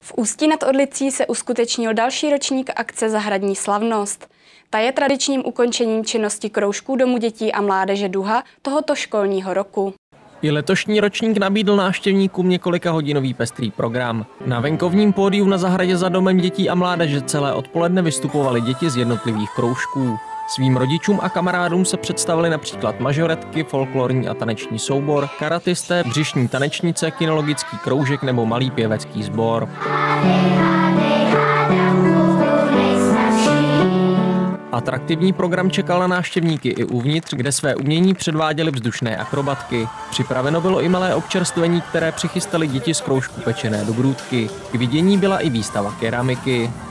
V Ústí nad Orlicí se uskutečnil další ročník akce Zahradní slavnost. Ta je tradičním ukončením činnosti kroužků Domu dětí a mládeže Duha tohoto školního roku. I letošní ročník nabídl návštěvníkům několikahodinový pestrý program. Na venkovním pódiu na zahradě za Domem dětí a mládeže celé odpoledne vystupovaly děti z jednotlivých kroužků. Svým rodičům a kamarádům se představili například mažoretky, folklorní a taneční soubor, karatisté, břišní tanečnice, kinologický kroužek nebo malý pěvecký sbor. Atraktivní program čekal na návštěvníky i uvnitř, kde své umění předváděly vzdušné akrobatky. Připraveno bylo i malé občerstvení, které přichystali děti z kroužku Pečené dobrůdky. K vidění byla i výstava keramiky.